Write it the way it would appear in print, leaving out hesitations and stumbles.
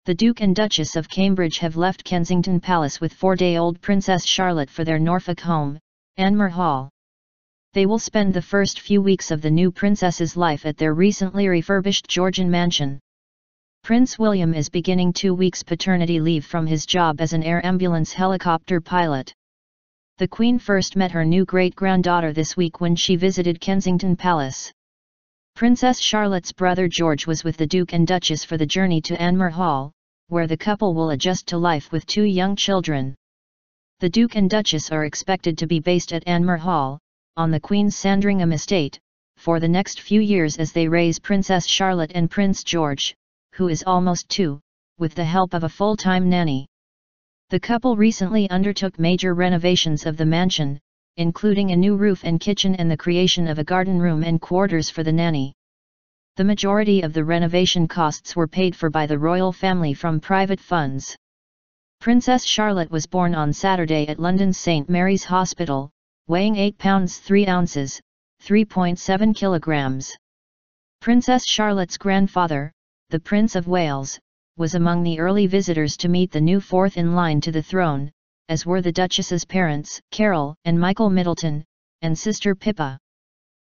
The Duke and Duchess of Cambridge have left Kensington Palace with 4-day-old Princess Charlotte for their Norfolk home, Anmer Hall. They will spend the first few weeks of the new princess's life at their recently refurbished Georgian mansion. Prince William is beginning 2 weeks paternity leave from his job as an air ambulance helicopter pilot. The Queen first met her new great-granddaughter this week when she visited Kensington Palace. Princess Charlotte's brother George was with the Duke and Duchess for the journey to Anmer Hall, where the couple will adjust to life with 2 young children. The Duke and Duchess are expected to be based at Anmer Hall, on the Queen's Sandringham estate, for the next few years as they raise Princess Charlotte and Prince George, who is almost 2, with the help of a full-time nanny. The couple recently undertook major renovations of the mansion, including a new roof and kitchen and the creation of a garden room and quarters for the nanny. The majority of the renovation costs were paid for by the royal family from private funds. Princess Charlotte was born on Saturday at London's St Mary's Hospital, weighing 8 pounds 3 ounces, 3.7 kilograms. Princess Charlotte's grandfather, the Prince of Wales, was among the early visitors to meet the new fourth in line to the throne, as were the Duchess's parents, Carol and Michael Middleton, and sister Pippa.